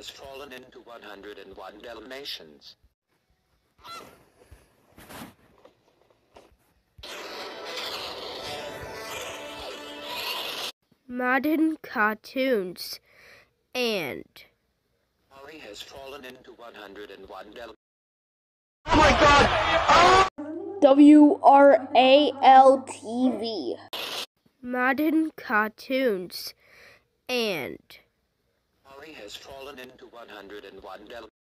has fallen into 101 Dalmatians. Modern cartoons and Molly has fallen into 101 Dalmatians. Oh my God! WRAL-TV. Modern cartoons and Molly has fallen into 101 Dalmatians.